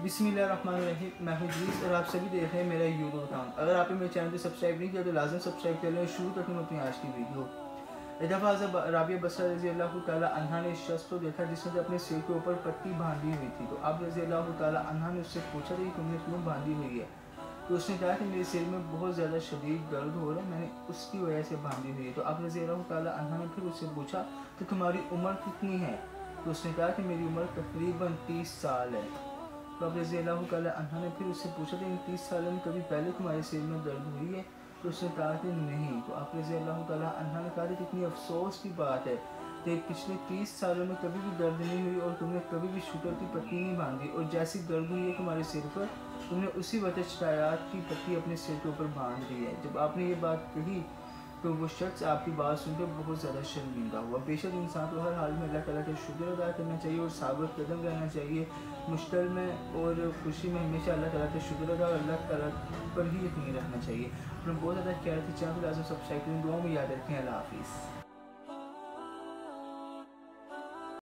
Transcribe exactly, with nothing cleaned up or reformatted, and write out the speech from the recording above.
बिस्मिल्लाहिर्रहमानिर्रहीम। मैं हूं इदरीस और आप सभी देख रहे हैं मेरा यूट्यूब अकाउंट। अगर आपने मेरे चैनल को सब्सक्राइब नहीं किया तो लाजम सब्सक्राइब कर लें। शुरू करते हैं अपनी आज की वीडियो। एक दफ़ा हज़रत राबिया बसरा रज़ी अल्लाह तआला अन्हा ने इस शख्स को देखा जिसने अपने सिर के ऊपर पट्टी बांधी हुई थी। तो आप रज़ी अल्लाह तआला अन्हा ने उससे पूछा कि तुमने क्यों बांधी हुई है? तो उसने कहा कि मेरे सिर में बहुत ज़्यादा शदीद दर्द हो रहा है, मैंने उसकी वजह से बांधी हुई है। तो आप रज़ी अल्लाह तआला अन्हा ने फिर उससे पूछा कि तुम्हारी उम्र कितनी है? तो उसने कहा कि मेरी उम्र तकरीबन तीस साल है। तो अब रज़ी अल्लाह तआला अन्हा ने फिर उससे पूछा कि इन तीस सालों में कभी पहले तुम्हारे सिर में दर्द हुई है? तो उसने कहा कि नहीं। तो आप रज़ी अल्लाह तआला अन्हा ने कहा कि कितनी अफसोस की बात है कि पिछले तीस सालों में कभी भी दर्द नहीं हुई और तुमने कभी भी शुगर की पट्टी नहीं बांधी, और जैसी दर्द हुई है तुम्हारे सिर पर तुमने उसी वजह शरायात की पट्टी अपने सिर के ऊपर बांध दी है। जब आपने ये बात कही तो वो शख्स आपकी बात सुनकर बहुत ज़्यादा शर्मिंदा हुआ। बेशक इंसान को हर हाल में अल्लाह ताला का शुक्र अदा करना चाहिए और साबिर कदम रहना चाहिए। मुश्किल में और खुशी में हमेशा अल्लाह ताला का शुक्र अदा और अल्लाह ताला पर ही यकीन रखना चाहिए। अपना बहुत ज़्यादा ख्याल रखें। चैनल को लाजम सब्सक्राइब करें। दुआ में याद रखें। अल्लाह हाफिज़।